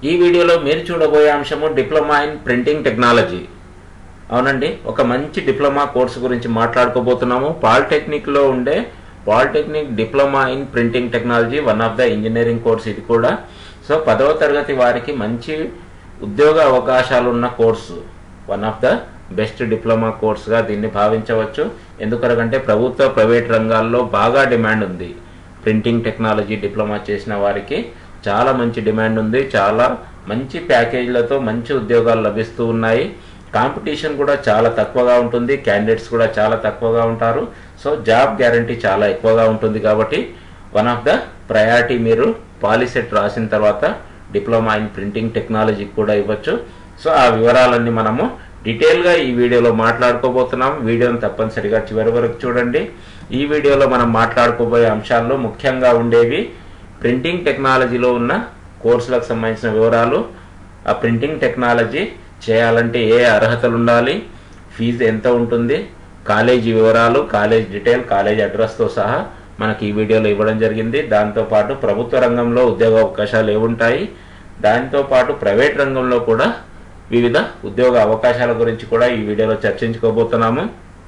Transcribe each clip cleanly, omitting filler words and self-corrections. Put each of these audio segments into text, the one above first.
ఈ వీడియోలో మీరు చూడబోయే అంశము డిప్లొమా ఇన్ ప్రింటింగ్ టెక్నాలజీ. అవునండి, ఒక మంచి డిప్లొమా కోర్సు గురించి మాట్లాడుకోబోతున్నాము. పాలిటెక్నిక్లో ఉండే polytechnic diploma in printing technology one of the engineering course ఇది కూడా. సో 10వ తరగతి వారికి మంచి ఉద్యోగ అవకాశాలు ఉన్న course, one of the best diploma కోర్సుగా దీన్ని భావించవచ్చు. ఎందుకంటే ప్రభుత్వ ప్రైవేట్ రంగాల్లో బాగా డిమాండ్ ఉంది. ప్రింటింగ్ టెక్నాలజీ డిప్లొమా చేసిన వారికి చాలా మంచి డిమాండ్ ఉంది. చాలా మంచి ప్యాకేజీలతో మంచి ఉద్యోగాలు లభిస్తూ ఉన్నాయి. కాంపిటీషన్ కూడా చాలా తక్కువగా ఉంటుంది. క్యాండిడేట్స్ కూడా చాలా తక్కువగా ఉంటారు. సో జాబ్ గ్యారంటీ చాలా ఎక్కువగా ఉంటుంది. కాబట్టి వన్ ఆఫ్ ద ప్రయారిటీ మీరు పాలిసెట్ రాసిన తర్వాత డిప్లొమా ఇన్ ప్రింటింగ్ టెక్నాలజీ కూడా ఇవ్వచ్చు. సో ఆ వివరాలన్నీ మనము డీటెయిల్గా ఈ వీడియోలో మాట్లాడుకోబోతున్నాం. వీడియోని తప్పనిసరిగా చివరి వరకు చూడండి. ఈ వీడియోలో మనం మాట్లాడుకోబోయే అంశాల్లో ముఖ్యంగా ఉండేవి ప్రింటింగ్ టెక్నాలజీలో ఉన్న కోర్సులకు సంబంధించిన వివరాలు, ఆ ప్రింటింగ్ టెక్నాలజీ చేయాలంటే ఏ అర్హతలు ఉండాలి, ఫీజు ఎంత ఉంటుంది, కాలేజీ వివరాలు, కాలేజ్ డీటెయిల్, కాలేజ్ అడ్రస్తో సహా మనకి ఈ వీడియోలో ఇవ్వడం జరిగింది. దాంతోపాటు ప్రభుత్వ రంగంలో ఉద్యోగ అవకాశాలు ఏముంటాయి, దాంతోపాటు ప్రైవేట్ రంగంలో కూడా వివిధ ఉద్యోగ అవకాశాల గురించి కూడా ఈ వీడియోలో చర్చించుకోబోతున్నాము.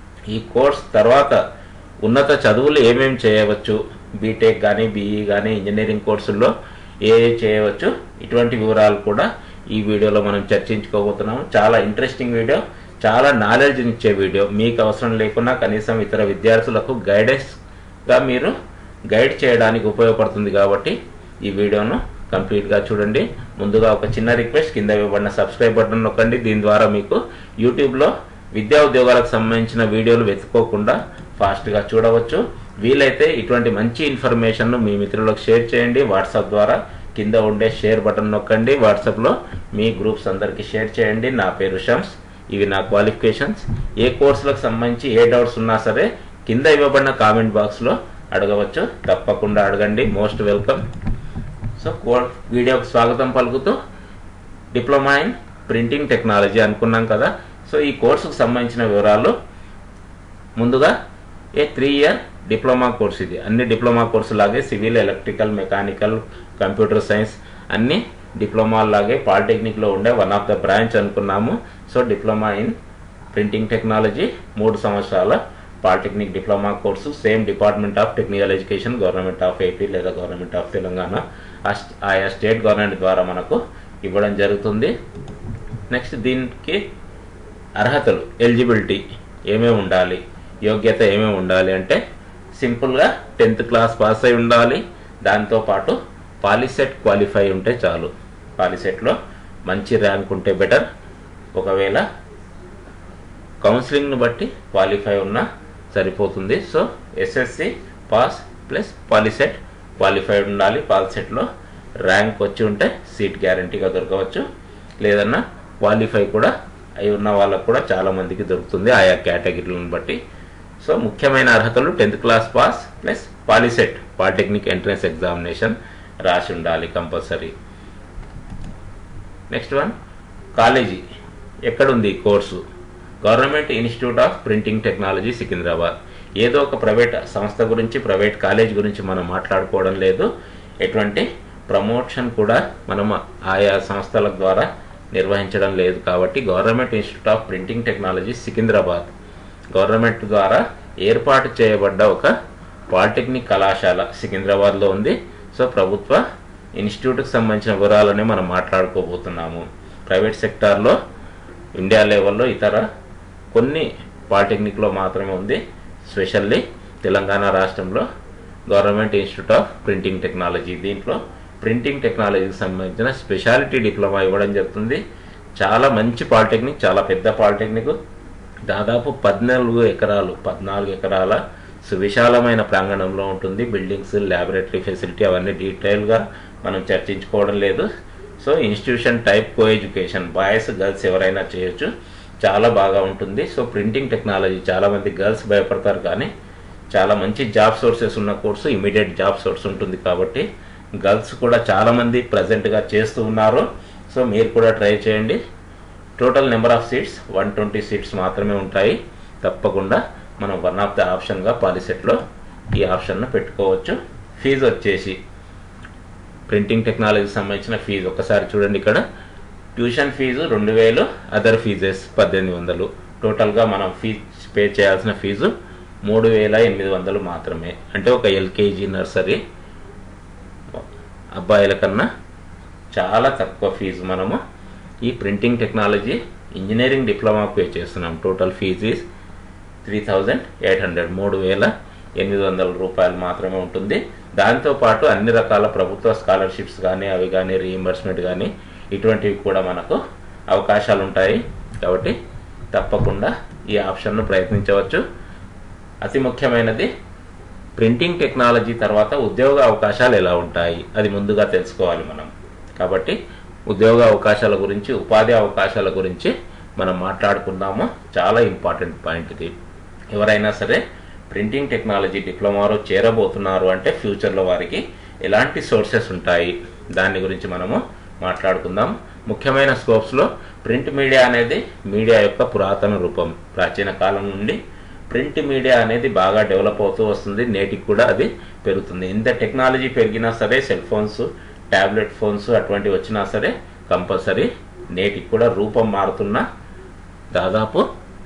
ఈ కోర్స్ తర్వాత ఉన్నత చదువులు ఏమేమి చేయవచ్చు, బీటెక్ కానీ బీఈ కానీ ఇంజనీరింగ్ కోర్సుల్లో ఏ చేయవచ్చు, ఇటువంటి వివరాలు కూడా ఈ వీడియోలో మనం చర్చించుకోబోతున్నాము. చాలా ఇంట్రెస్టింగ్ వీడియో, చాలా నాలెడ్జ్ ఇచ్చే వీడియో. మీకు అవసరం లేకున్నా కనీసం ఇతర విద్యార్థులకు గైడెన్స్గా మీరు గైడ్ చేయడానికి ఉపయోగపడుతుంది. కాబట్టి ఈ వీడియోను కంప్లీట్గా చూడండి. ముందుగా ఒక చిన్న రిక్వెస్ట్, కింద ఇవ్వబడిన సబ్స్క్రైబ్ బటన్ నొక్కండి. దీని ద్వారా మీకు యూట్యూబ్లో విద్యా ఉద్యోగాలకు సంబంధించిన వీడియోలు వెతుక్కోకుండా ఫాస్ట్గా చూడవచ్చు. వీలైతే ఇటువంటి మంచి ఇన్ఫర్మేషన్ను మీ మిత్రులకు షేర్ చేయండి. వాట్సాప్ ద్వారా కింద ఉండే షేర్ బటన్ నొక్కండి. వాట్సాప్లో మీ గ్రూప్స్ అందరికీ షేర్ చేయండి. నా పేరు షమ్స్, ఇవి నా క్వాలిఫికేషన్స్. ఏ కోర్సులకు సంబంధించి ఏ డౌట్స్ ఉన్నా సరే కింద ఇవ్వబడిన కామెంట్ బాక్స్లో అడగవచ్చు. తప్పకుండా అడగండి, మోస్ట్ వెల్కమ్. సో వీడియోకి స్వాగతం పలుకుతూ డిప్లొమా ఇన్ ప్రింటింగ్ టెక్నాలజీ అనుకున్నాం కదా. సో ఈ కోర్సుకు సంబంధించిన వివరాలు, ముందుగా 3 ఇయర్ డిప్లొమా కోర్స్. ఇది అన్ని డిప్లొమా కోర్సు లాగే civil, electrical, mechanical, computer science అన్ని డిప్లొమా లాగే పాలిటెక్నిక్లో ఉండే వన్ ఆఫ్ ద బ్రాంచ్ అనుకున్నాము. So diploma in printing technology 3 సంవత్సరాల polytechnic diploma course. Same department of technical education, government of AP లేదా గవర్నమెంట్ ఆఫ్ తెలంగాణ, ఆయా స్టేట్ గవర్నమెంట్ ద్వారా మనకు ఇవ్వడం జరుగుతుంది. నెక్స్ట్ దీనికి అర్హతలు, ఎలిజిబిలిటీ ఏమేమి ఉండాలి, యోగ్యత ఏమేమి ఉండాలి అంటే సింపుల్గా 10th క్లాస్ పాస్ అయి ఉండాలి. దాంతోపాటు పాలిసెట్ క్వాలిఫై ఉంటే చాలు. పాలిసెట్లో మంచి ర్యాంక్ ఉంటే బెటర్. ఒకవేళ కౌన్సిలింగ్ను బట్టి క్వాలిఫై ఉన్నా సరిపోతుంది. So SSC pass plus POLYCET qualified ఉండాలి. పాలిసెట్లో ర్యాంక్ వచ్చి ఉంటే సీట్ గ్యారంటీగా దొరకవచ్చు. లేదన్నా క్వాలిఫై కూడా అయి ఉన్న వాళ్ళకు కూడా చాలామందికి దొరుకుతుంది ఆయా కేటగిరీలను బట్టి. సో ముఖ్యమైన అర్హతలు 10th class pass plus POLYCET, polytechnic entrance examination రాసి ఉండాలి కంపల్సరీ. నెక్స్ట్ వన్, కాలేజీ ఎక్కడుంది ఈ course? Government institute of printing technology Secunderabad. ఏదో ఒక ప్రైవేట్ సంస్థ గురించి, ప్రైవేట్ కాలేజ్ గురించి మనం మాట్లాడుకోవడం లేదు. ఎటువంటి ప్రమోషన్ కూడా మనం ఆయా సంస్థల ద్వారా నిర్వహించడం లేదు. కాబట్టి government institute of printing technology Secunderabad government ద్వారా ఏర్పాటు చేయబడ్డ ఒక పాలిటెక్నిక్ కళాశాల సికింద్రాబాద్లో ఉంది. సో ప్రభుత్వ ఇన్స్టిట్యూట్కి సంబంధించిన వివరాలనే మనం మాట్లాడుకోబోతున్నాము. ప్రైవేట్ సెక్టార్లో ఇండియా లెవెల్లో ఇతర కొన్ని పాలిటెక్నిక్లో మాత్రమే ఉంది. స్పెషల్లీ తెలంగాణ రాష్ట్రంలో government institute of printing technology, దీంట్లో ప్రింటింగ్ టెక్నాలజీకి సంబంధించిన స్పెషాలిటీ డిప్లొమా ఇవ్వడం జరుగుతుంది. చాలా మంచి పాలిటెక్నిక్, చాలా పెద్ద పాలిటెక్నిక్. దాదాపు 14 ఎకరాల సువిశాలమైన ప్రాంగణంలో ఉంటుంది. బిల్డింగ్స్, ల్యాబొరేటరీ ఫెసిలిటీ అవన్నీ డీటెయిల్గా మనం చర్చించుకోవడం లేదు. So institution type co education, boys girls ఎవరైనా చేయొచ్చు, చాలా బాగా ఉంటుంది. సో ప్రింటింగ్ టెక్నాలజీ చాలామంది గర్ల్స్ భయపడతారు, కానీ చాలా మంచి జాబ్ సోర్సెస్ ఉన్న కోర్సు, ఇమీడియట్ జాబ్ సోర్స్ ఉంటుంది. కాబట్టి గర్ల్స్ కూడా చాలామంది ప్రజెంట్గా చేస్తూ ఉన్నారు. సో మీరు కూడా ట్రై చేయండి. Total number of seats 120 seats మాత్రమే ఉంటాయి. తప్పకుండా మనం వన్ ఆఫ్ ద ఆప్షన్గా పాలిసెట్లో ఈ ఆప్షన్ను పెట్టుకోవచ్చు. ఫీజు వచ్చేసి ప్రింటింగ్ టెక్నాలజీకి సంబంధించిన ఫీజు ఒకసారి చూడండి. ఇక్కడ ట్యూషన్ ఫీజు 2000, అదర్ ఫీజెస్ 1800. టోటల్గా మనం పే చేయాల్సిన ఫీజు 3800 మాత్రమే. అంటే ఒక ఎల్కేజీ నర్సరీ అబ్బాయిల కన్నా చాలా తక్కువ ఫీజు మనము ఈ ప్రింటింగ్ టెక్నాలజీ ఇంజనీరింగ్ డిప్లొమాకు పే చేస్తున్నాం. టోటల్ ఫీజు ఈజ్ 3800, 3800 రూపాయలు మాత్రమే ఉంటుంది. దాంతోపాటు అన్ని రకాల ప్రభుత్వ స్కాలర్షిప్స్ కానీ అవి కానీ రీఎంబర్స్మెంట్ కానీ ఇటువంటివి కూడా మనకు అవకాశాలు ఉంటాయి. కాబట్టి తప్పకుండా ఈ ఆప్షన్ను ప్రయత్నించవచ్చు. అతి ముఖ్యమైనది ప్రింటింగ్ టెక్నాలజీ తర్వాత ఉద్యోగ అవకాశాలు ఎలా ఉంటాయి అది ముందుగా తెలుసుకోవాలి మనం. కాబట్టి ఉద్యోగ అవకాశాల గురించి, ఉపాధి అవకాశాల గురించి మనం మాట్లాడుకుందాము. చాలా ఇంపార్టెంట్ పాయింట్ ఇది. ఎవరైనా సరే ప్రింటింగ్ టెక్నాలజీ డిప్లొమాలో చేరబోతున్నారు అంటే ఫ్యూచర్లో వారికి ఎలాంటి సోర్సెస్ ఉంటాయి దాని గురించి మనము మాట్లాడుకుందాం. ముఖ్యమైన స్కోప్స్లో ప్రింట్ మీడియా అనేది మీడియా యొక్క పురాతన రూపం. ప్రాచీన కాలం నుండి ప్రింట్ మీడియా అనేది బాగా డెవలప్ అవుతూ వస్తుంది. నేటికి కూడా అది పెరుగుతుంది. ఇంత టెక్నాలజీ పెరిగినా సరే సెల్ ఫోన్స్, ట్యాబ్లెట్ ఫోన్స్ అటువంటివి వచ్చినా సరే కంపల్సరీ నేటికి కూడా రూపం మారుతున్న దాదాపు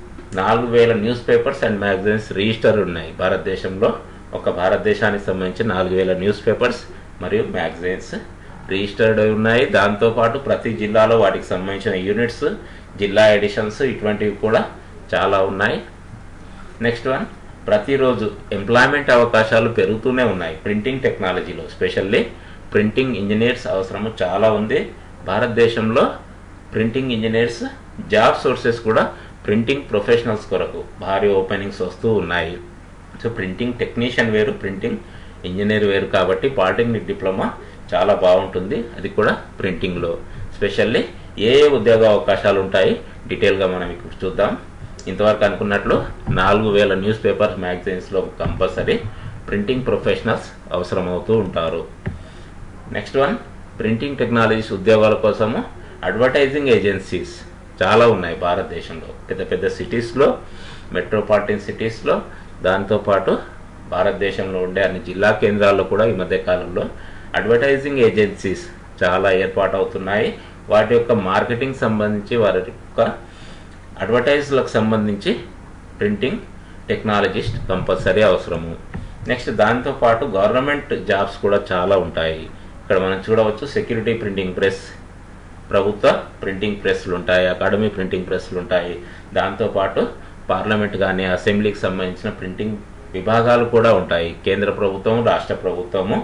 4000 news papers and magazines register ఉన్నాయి భారతదేశంలో. ఒక భారతదేశానికి సంబంధించి 4000 న్యూస్ పేపర్స్ మరియు మ్యాగజైన్స్ రిజిస్టర్డ్ అయి ఉన్నాయి. దాంతోపాటు ప్రతి జిల్లాలో వాటికి సంబంధించిన యూనిట్స్, జిల్లా ఎడిషన్స్ ఇటువంటివి కూడా చాలా ఉన్నాయి. నెక్స్ట్ వన్, ప్రతిరోజు ఎంప్లాయ్మెంట్ అవకాశాలు పెరుగుతూనే ఉన్నాయి ప్రింటింగ్ టెక్నాలజీలో. స్పెషల్లీ ప్రింటింగ్ ఇంజనీర్స్ అవసరము చాలా ఉంది భారతదేశంలో. ప్రింటింగ్ ఇంజనీర్స్ జాబ్ సోర్సెస్ కూడా ప్రింటింగ్ ప్రొఫెషనల్స్ కొరకు భారీ ఓపెనింగ్స్ వస్తూ ఉన్నాయి. సో ప్రింటింగ్ టెక్నీషియన్ వేరు, ప్రింటింగ్ ఇంజనీర్ వేరు. కాబట్టి పాలిటెక్నిక్ డిప్లొమా చాలా బాగుంటుంది. అది కూడా ప్రింటింగ్లో. స్పెషల్లీ ఏ ఉద్యోగ అవకాశాలు ఉంటాయి డీటెయిల్గా మనం ఇప్పుడు చూద్దాం. ఇంతవరకు అనుకున్నట్లు 4000 న్యూస్ పేపర్స్, మ్యాగజైన్స్లో కంపల్సరీ ప్రింటింగ్ ప్రొఫెషనల్స్ అవసరమవుతూ ఉంటారు. నెక్స్ట్ వన్, ప్రింటింగ్ టెక్నాలజీస్ ఉద్యోగాల కోసము అడ్వర్టైజింగ్ ఏజెన్సీస్ చాలా ఉన్నాయి భారతదేశంలో. పెద్ద పెద్ద సిటీస్లో, మెట్రోపాలిటన్ సిటీస్లో, దాంతోపాటు భారతదేశంలో ఉండే అన్ని జిల్లా కేంద్రాల్లో కూడా ఈ మధ్య కాలంలో అడ్వర్టైజింగ్ ఏజెన్సీస్ చాలా ఏర్పాటు అవుతున్నాయి. వాటి యొక్క మార్కెటింగ్ సంబంధించి, వారి యొక్క అడ్వర్టైజ్లకు సంబంధించి ప్రింటింగ్ టెక్నాలజిస్ట్ కంపల్సరీ అవసరము. నెక్స్ట్ దాంతోపాటు గవర్నమెంట్ జాబ్స్ కూడా చాలా ఉంటాయి. ఇక్కడ మనం చూడవచ్చు సెక్యూరిటీ ప్రింటింగ్ ప్రెస్, ప్రభుత్వ ప్రింటింగ్ ప్రెస్లు ఉంటాయి, అకాడమీ ప్రింటింగ్ ప్రెస్లు ఉంటాయి. దాంతోపాటు పార్లమెంట్ కానీ అసెంబ్లీకి సంబంధించిన ప్రింటింగ్ విభాగాలు కూడా ఉంటాయి. కేంద్ర ప్రభుత్వం, రాష్ట్ర ప్రభుత్వము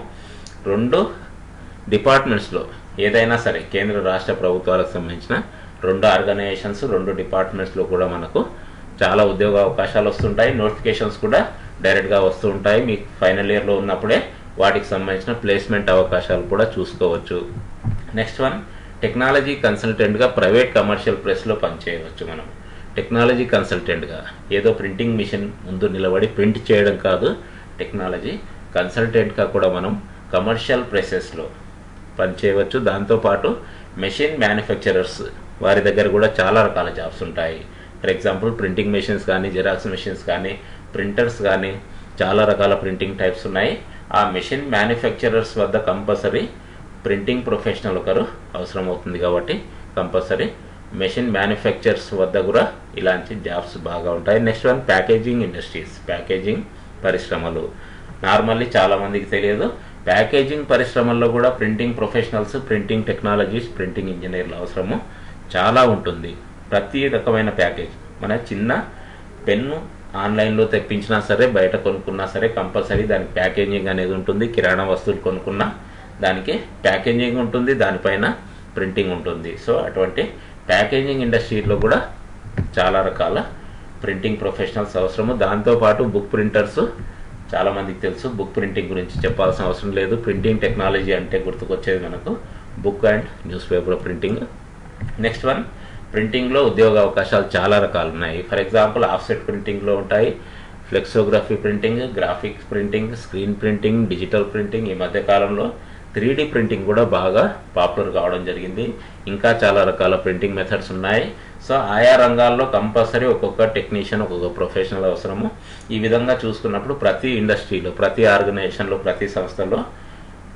2 డిపార్ట్మెంట్స్లో ఏదైనా సరే కేంద్ర రాష్ట్ర ప్రభుత్వాలకు సంబంధించిన 2 ఆర్గనైజేషన్స్, 2 డిపార్ట్మెంట్స్లో కూడా మనకు చాలా ఉద్యోగ అవకాశాలు వస్తుంటాయి. నోటిఫికేషన్స్ కూడా డైరెక్ట్గా వస్తూ ఉంటాయి. మీకు ఫైనల్ ఇయర్లో ఉన్నప్పుడే వాటికి సంబంధించిన ప్లేస్మెంట్ అవకాశాలు కూడా చూసుకోవచ్చు. నెక్స్ట్ వన్, టెక్నాలజీ కన్సల్టెంట్గా ప్రైవేట్ కమర్షియల్ ప్రెస్లో పనిచేయవచ్చు. మనం టెక్నాలజీ కన్సల్టెంట్గా ఏదో ప్రింటింగ్ మిషన్ ముందు నిలబడి ప్రింట్ చేయడం కాదు, టెక్నాలజీ కన్సల్టెంట్గా కూడా మనం కమర్షియల్ ప్రెసెస్లో పనిచేయవచ్చు. దాంతోపాటు మెషిన్ మ్యానుఫ్యాక్చరర్స్ వారి దగ్గర కూడా చాలా రకాల జాబ్స్ ఉంటాయి. ఫర్ ఎగ్జాంపుల్ ప్రింటింగ్ మెషిన్స్ కానీ, జిరాక్స్ మెషిన్స్ కానీ, ప్రింటర్స్ కానీ చాలా రకాల ప్రింటింగ్ టైప్స్ ఉన్నాయి. ఆ మెషిన్ మ్యానుఫ్యాక్చరర్స్ వద్ద కంపల్సరీ ప్రింటింగ్ ప్రొఫెషనల్ ఒకరు అవసరం అవుతుంది. కాబట్టి కంపల్సరీ మెషిన్ మ్యానుఫ్యాక్చర్స్ వద్ద కూడా ఇలాంటి జాబ్స్ బాగా ఉంటాయి. Next one, packaging industries, packaging పరిశ్రమలు. నార్మల్లీ చాలామందికి తెలియదు, ప్యాకేజింగ్ పరిశ్రమల్లో కూడా printing professionals, printing technologies, printing ఇంజనీర్ల అవసరము చాలా ఉంటుంది. ప్రతి రకమైన ప్యాకేజ్, మన చిన్న పెన్ను ఆన్లైన్లో తెప్పించినా సరే, బయట కొనుక్కున్నా సరే కంపల్సరీ దానికి ప్యాకేజింగ్ అనేది ఉంటుంది. కిరాణా వస్తువులు కొనుక్కున్నా దానికి ప్యాకేజింగ్ ఉంటుంది, దానిపైన ప్రింటింగ్ ఉంటుంది. సో అటువంటి ప్యాకేజింగ్ ఇండస్ట్రీలో కూడా చాలా రకాల ప్రింటింగ్ ప్రొఫెషనల్స్ అవసరము. దాంతోపాటు బుక్ ప్రింటర్స్ చాలామందికి తెలుసు, బుక్ ప్రింటింగ్ గురించి చెప్పాల్సిన అవసరం లేదు. ప్రింటింగ్ టెక్నాలజీ అంటే గుర్తుకొచ్చేది మనకు book and news paper printing. Next one, ప్రింటింగ్లో ఉద్యోగ అవకాశాలు చాలా రకాలు ఉన్నాయి. ఫర్ ఎగ్జాంపుల్ ఆఫ్సెట్ ప్రింటింగ్లో ఉంటాయి, flexography printing, graphics printing, screen printing, digital printing. ఈ మధ్య కాలంలో 3D ప్రింటింగ్ కూడా బాగా పాపులర్ కావడం జరిగింది. ఇంకా చాలా రకాల ప్రింటింగ్ మెథడ్స్ ఉన్నాయి. సో ఆయా రంగాల్లో కంపల్సరీ ఒక్కొక్క టెక్నీషియన్, ఒక్కొక్క ప్రొఫెషనల్ అవసరము. ఈ విధంగా చూసుకున్నప్పుడు ప్రతి ఇండస్ట్రీలో, ప్రతి ఆర్గనైజేషన్లో, ప్రతి సంస్థలో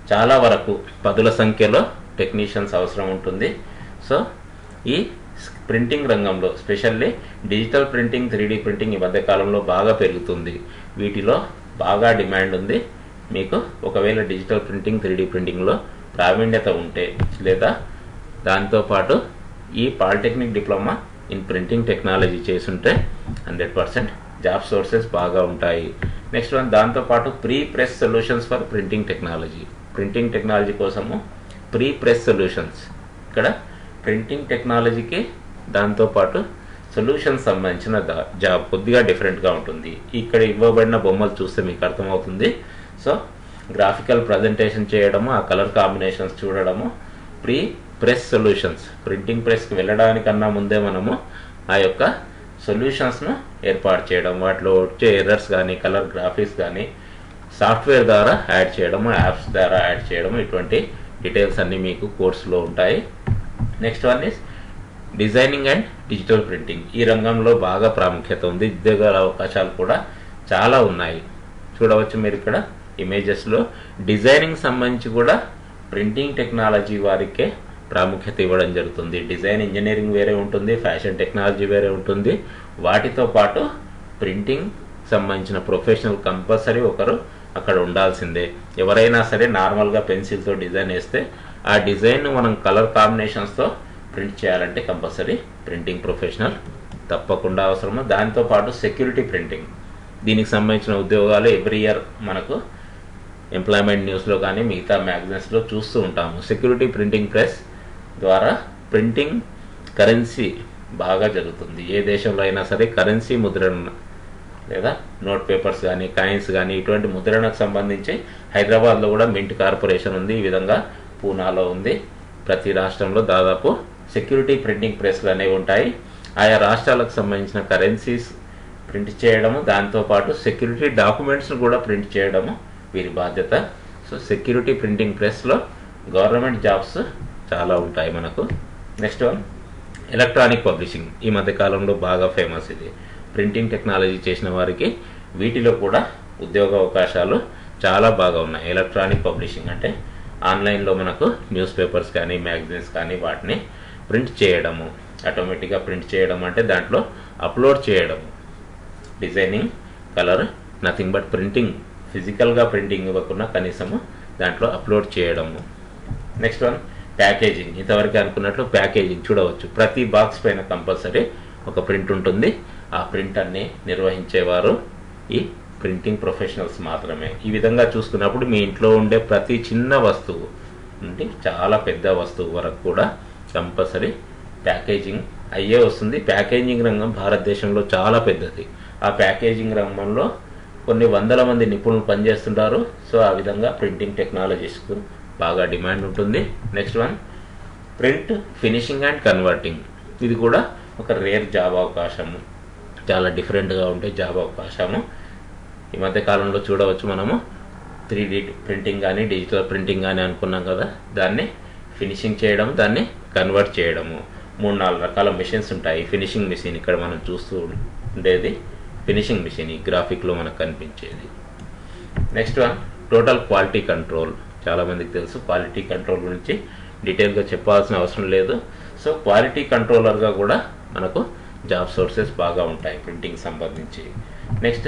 చాలా వరకు పదుల సంఖ్యలో టెక్నీషియన్స్ అవసరం ఉంటుంది. సో ఈ ప్రింటింగ్ రంగంలో specially digital printing, 3D printing ఈ మధ్య కాలంలో బాగా పెరుగుతుంది. వీటిలో బాగా డిమాండ్ ఉంది. మీకు ఒకవేళ డిజిటల్ ప్రింటింగ్, 3D ప్రింటింగ్లో ప్రావీణ్యత ఉంటే లేదా దాంతోపాటు ఈ polytechnic diploma in printing technology చేసుంటే 100% జాబ్ సోర్సెస్ బాగా ఉంటాయి. నెక్స్ట్ వన్, దాంతోపాటు pre press solutions for printing technology. Printing technology కోసము ప్రీ ప్రెస్ సొల్యూషన్స్. ఇక్కడ ప్రింటింగ్ టెక్నాలజీకి దాంతోపాటు సొల్యూషన్స్ సంబంధించిన జాబ్ కొద్దిగా డిఫరెంట్గా ఉంటుంది. ఇక్కడ ఇవ్వబడిన బొమ్మలు చూస్తే మీకు అర్థమవుతుంది. సో గ్రాఫికల్ ప్రజెంటేషన్ చేయడము, ఆ కలర్ కాంబినేషన్స్ చూడడము, ప్రీ ప్రెస్ సొల్యూషన్స్. ప్రింటింగ్ ప్రెస్కి వెళ్ళడానికన్నా ముందే మనము ఆ యొక్క సొల్యూషన్స్ను ఏర్పాటు చేయడం, వాటిలో వచ్చే ఎర్రర్స్ కానీ, కలర్ గ్రాఫిక్స్ కానీ సాఫ్ట్వేర్ ద్వారా యాడ్ చేయడము, యాప్స్ ద్వారా యాడ్ చేయడము, ఇటువంటి డీటెయిల్స్ అన్నీ మీకు కోర్సులో ఉంటాయి. Next one is designing and digital printing. ఈ రంగంలో బాగా ప్రాముఖ్యత ఉంది. ఉద్యోగాల అవకాశాలు కూడా చాలా ఉన్నాయి. చూడవచ్చు మీరు ఇక్కడ ఇమేజెస్లో. డిజైనింగ్ సంబంధించి కూడా ప్రింటింగ్ టెక్నాలజీ వారికే ప్రాముఖ్యత ఇవ్వడం జరుగుతుంది. డిజైన్ ఇంజనీరింగ్ వేరే ఉంటుంది, ఫ్యాషన్ టెక్నాలజీ వేరే ఉంటుంది. వాటితో పాటు ప్రింటింగ్ సంబంధించిన ప్రొఫెషనల్ కంపల్సరీ ఒకరు అక్కడ ఉండాల్సిందే. ఎవరైనా సరే నార్మల్గా పెన్సిల్తో డిజైన్ వేస్తే ఆ డిజైన్ మనం కలర్ కాంబినేషన్స్తో ప్రింట్ చేయాలంటే కంపల్సరీ ప్రింటింగ్ ప్రొఫెషనల్ తప్పకుండా అవసరము. దాంతోపాటు సెక్యూరిటీ ప్రింటింగ్, దీనికి సంబంధించిన ఉద్యోగాలు ఎవ్రీ ఇయర్ మనకు ఎంప్లాయ్మెంట్ న్యూస్లో కానీ మిగతా మ్యాగజైన్స్లో చూస్తూ ఉంటాము. సెక్యూరిటీ ప్రింటింగ్ ప్రెస్ ద్వారా ప్రింటింగ్ కరెన్సీ బాగా జరుగుతుంది. ఏ దేశంలో అయినా సరే కరెన్సీ ముద్రణ లేదా నోట్ పేపర్స్ కానీ, కాయిన్స్ కానీ ఇటువంటి ముద్రణకు సంబంధించి హైదరాబాద్లో కూడా మింట్ కార్పొరేషన్ ఉంది. ఈ విధంగా పూనాలో ఉంది. ప్రతి రాష్ట్రంలో దాదాపు సెక్యూరిటీ ప్రింటింగ్ ప్రెస్లు అనేవి ఉంటాయి. ఆయా రాష్ట్రాలకు సంబంధించిన కరెన్సీస్ ప్రింట్ చేయడము, దాంతోపాటు సెక్యూరిటీ డాక్యుమెంట్స్ను కూడా ప్రింట్ చేయడము వీరి బాధ్యత. సో సెక్యూరిటీ ప్రింటింగ్ ప్రెస్లో గవర్నమెంట్ జాబ్స్ చాలా ఉంటాయి మనకు. Next one, electronic publishing. ఈ మధ్యకాలంలో బాగా ఫేమస్ ఇది. ప్రింటింగ్ టెక్నాలజీ చేసిన వారికి వీటిలో కూడా ఉద్యోగ అవకాశాలు చాలా బాగా ఉన్నాయి. ఎలక్ట్రానిక్ పబ్లిషింగ్ అంటే ఆన్లైన్లో మనకు న్యూస్ పేపర్స్ కానీ, మ్యాగజైన్స్ కానీ వాటిని ప్రింట్ చేయడము, ఆటోమేటిక్గా ప్రింట్ చేయడం అంటే దాంట్లో అప్లోడ్ చేయడము. Designing, colour, nothing but printing. ఫిజికల్గా ప్రింటింగ్ ఇవ్వకుండా కనీసము దాంట్లో అప్లోడ్ చేయడము. Next one, packaging. ఇంతవరకు అనుకున్నట్లు ప్యాకేజింగ్ చూడవచ్చు. ప్రతి బాక్స్ పైన కంపల్సరీ ఒక ప్రింట్ ఉంటుంది. ఆ ప్రింట్ అన్ని నిర్వహించేవారు ఈ ప్రింటింగ్ ప్రొఫెషనల్స్ మాత్రమే. ఈ విధంగా చూసుకున్నప్పుడు మీ ఇంట్లో ఉండే ప్రతి చిన్న వస్తువు నుండి చాలా పెద్ద వస్తువు వరకు కూడా కంపల్సరీ ప్యాకేజింగ్ అయ్యే వస్తుంది. ప్యాకేజింగ్ రంగం భారతదేశంలో చాలా పెద్దది. ఆ ప్యాకేజింగ్ రంగంలో కొన్ని వందల మంది నిపుణులు పనిచేస్తుంటారు. సో ఆ విధంగా ప్రింటింగ్ టెక్నాలజీస్కు బాగా డిమాండ్ ఉంటుంది. Next one, print finishing and converting. ఇది కూడా ఒక రేర్ జాబ్ అవకాశము, చాలా డిఫరెంట్గా ఉండే జాబ్ అవకాశము. ఈ మధ్య కాలంలో చూడవచ్చు మనము 3D ప్రింటింగ్ కానీ, డిజిటల్ ప్రింటింగ్ కానీ అనుకున్నాం కదా, దాన్ని ఫినిషింగ్ చేయడం, దాన్ని కన్వర్ట్ చేయడము. 3-4 రకాల మిషన్స్ ఉంటాయి. ఫినిషింగ్ మిషన్ ఇక్కడ మనం చూస్తూ ఉండేది ఫినిషింగ్ మిషన్, ఈ గ్రాఫిక్లో మనకు కనిపించేది. Next one, total quality control. చాలామందికి తెలుసు, క్వాలిటీ కంట్రోల్ గురించి డీటెయిల్గా చెప్పాల్సిన అవసరం లేదు. సో క్వాలిటీ కంట్రోలర్గా కూడా మనకు జాబ్ సోర్సెస్ బాగా ఉంటాయి ప్రింటింగ్ సంబంధించి. నెక్స్ట్,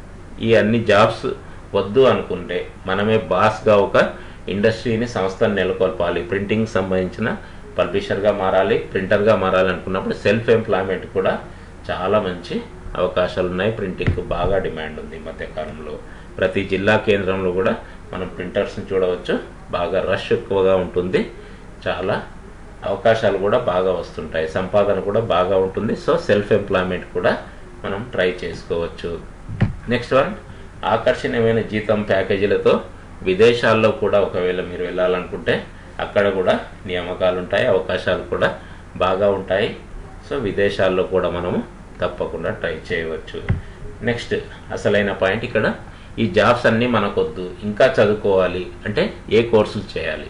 ఈ అన్ని జాబ్స్ వద్దు అనుకుంటే మనమే బాస్గా ఒక ఇండస్ట్రీని, సంస్థను నెలకొల్పాలి. ప్రింటింగ్ సంబంధించిన పబ్లిషర్గా మారాలి, ప్రింటర్గా మారాలి అనుకున్నప్పుడు సెల్ఫ్ ఎంప్లాయ్మెంట్ కూడా చాలా మంచి అవకాశాలు ఉన్నాయి. ప్రింటింగ్కు బాగా డిమాండ్ ఉంది ఈ మధ్యకాలంలో. ప్రతి జిల్లా కేంద్రంలో కూడా మనం ప్రింటర్స్ని చూడవచ్చు. బాగా రష్ ఎక్కువగా ఉంటుంది. చాలా అవకాశాలు కూడా బాగా వస్తుంటాయి. సంపాదన కూడా బాగా ఉంటుంది. సో సెల్ఫ్ ఎంప్లాయ్మెంట్ కూడా మనం ట్రై చేసుకోవచ్చు. నెక్స్ట్ వన్, ఆకర్షణీయమైన జీతం ప్యాకేజీలతో విదేశాల్లో కూడా ఒకవేళ మీరు వెళ్ళాలనుకుంటే అక్కడ కూడా నియామకాలు ఉంటాయి, అవకాశాలు కూడా బాగా ఉంటాయి. సో విదేశాల్లో కూడా మనము తప్పకుండా ట్రై చేయవచ్చు. నెక్స్ట్, అసలైన పాయింట్ ఇక్కడ, ఈ జాబ్స్ అన్నీ మనకొద్దు, ఇంకా చదువుకోవాలి అంటే ఏ కోర్సులు చేయాలి?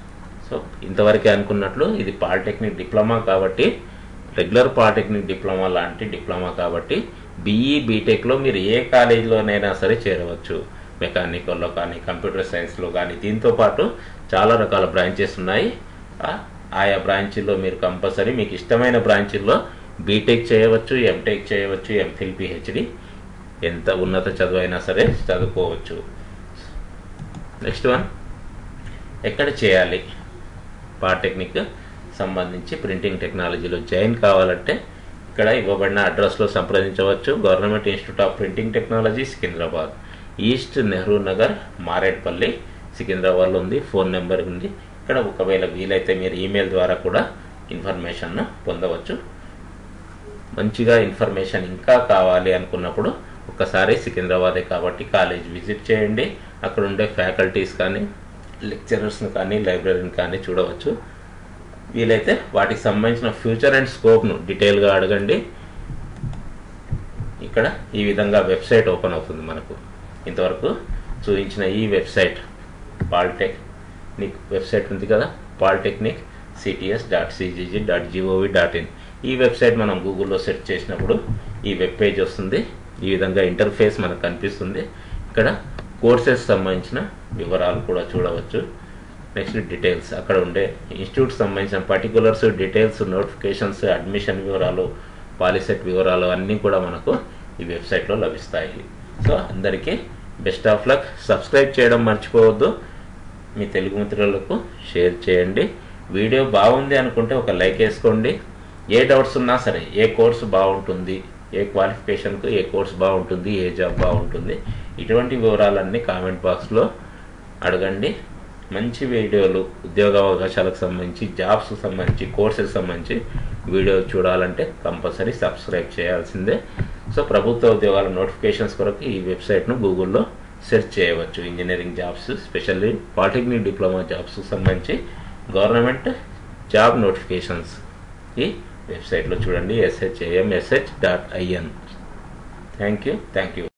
సో ఇంతవరకే అనుకున్నట్లు ఇది పాలిటెక్నిక్ డిప్లొమా కాబట్టి, రెగ్యులర్ పాలిటెక్నిక్ డిప్లొమా లాంటి డిప్లొమా కాబట్టి బీఈ బీటెక్లో మీరు ఏ కాలేజీలోనైనా సరే చేరవచ్చు. మెకానికల్లో కానీ కంప్యూటర్ సైన్స్లో కానీ. దీంతో పాటు చాలా రకాల బ్రాంచెస్ ఉన్నాయి. ఆయా బ్రాంచీల్లో మీరు కంపల్సరీ మీకు ఇష్టమైన బ్రాంచీల్లో బీటెక్ చేయవచ్చు, ఎంటెక్ చేయవచ్చు, ఎంఫిల్, పిహెచ్డి, ఎంత ఉన్నత చదువైనా సరే చదువుకోవచ్చు. నెక్స్ట్ వన్, ఎక్కడ చేయాలి? పాలిటెక్నిక్ సంబంధించి ప్రింటింగ్ టెక్నాలజీలో జాయిన్ కావాలంటే ఇక్కడ ఇవ్వబడిన అడ్రస్లో సంప్రదించవచ్చు. Government institute of printing technology, Secunderabad, east Nehru Nagar, Maredpally, సికింద్రాబాద్లో ఉంది. ఫోన్ నెంబర్ ఉంది. ఇక్కడ ఒకవేళ వీలైతే మీరు ఈమెయిల్ ద్వారా కూడా ఇన్ఫర్మేషన్ పొందవచ్చు. మంచిగా ఇన్ఫర్మేషన్ ఇంకా కావాలి అనుకున్నప్పుడు ఒక్కసారి సికింద్రాబాదే కాబట్టి కాలేజ్ విజిట్ చేయండి. అక్కడ ఉండే ఫ్యాకల్టీస్ కానీ, లెక్చరర్స్ని కానీ, లైబ్రరీని కానీ చూడవచ్చు. వీలైతే వాటికి సంబంధించిన ఫ్యూచర్ అండ్ స్కోప్ను డీటెయిల్గా అడగండి. ఇక్కడ ఈ విధంగా వెబ్సైట్ ఓపెన్ అవుతుంది. మనకు ఇంతవరకు చూపించిన ఈ వెబ్సైట్ పాలిటెక్నిక్ వెబ్సైట్ ఉంది కదా, పాలిటెక్నిక్ cts.cgg.gov.in. ఈ వెబ్సైట్ మనం గూగుల్లో సెర్చ్ చేసినప్పుడు ఈ వెబ్ పేజ్ వస్తుంది. ఈ విధంగా ఇంటర్ఫేస్ మనకు కనిపిస్తుంది. ఇక్కడ కోర్సెస్ సంబంధించిన వివరాలు కూడా చూడవచ్చు. నెక్స్ట్ డీటెయిల్స్, అక్కడ ఉండే ఇన్స్టిట్యూట్ సంబంధించిన పర్టికులర్స్, డీటెయిల్స్, నోటిఫికేషన్స్, అడ్మిషన్ వివరాలు, పాలిసెట్ వివరాలు అన్నీ కూడా మనకు ఈ వెబ్సైట్లో లభిస్తాయి. సో అందరికీ బెస్ట్ ఆఫ్ లక్. సబ్స్క్రైబ్ చేయడం మర్చిపోవద్దు. మీ తెలుగు మిత్రులకు షేర్ చేయండి. వీడియో బాగుంది అనుకుంటే ఒక లైక్ వేసుకోండి. ఏ డౌట్స్ ఉన్నా సరే, ఏ కోర్సు బాగుంటుంది, ఏ క్వాలిఫికేషన్కు ఏ కోర్సు బాగుంటుంది, ఏ జాబ్ బాగుంటుంది, ఇటువంటి వివరాలన్నీ కామెంట్ బాక్స్లో అడగండి. మంచి వీడియోలు, ఉద్యోగ అవకాశాలకు సంబంధించి, జాబ్స్కి సంబంధించి, కోర్సెస్ సంబంధించి వీడియో చూడాలంటే కంపల్సరీ సబ్స్క్రైబ్ చేయాల్సిందే. సో ప్రభుత్వ ఉద్యోగాల నోటిఫికేషన్స్ కొరకు ఈ వెబ్సైట్ను గూగుల్లో సెర్చ్ చేయవచ్చు. Engineering jobs, specially polytechnic diploma జాబ్స్కి సంబంధించి గవర్నమెంట్ జాబ్ నోటిఫికేషన్స్ ఈ వెబ్సైట్లో చూడండి. shams.in. Thank you.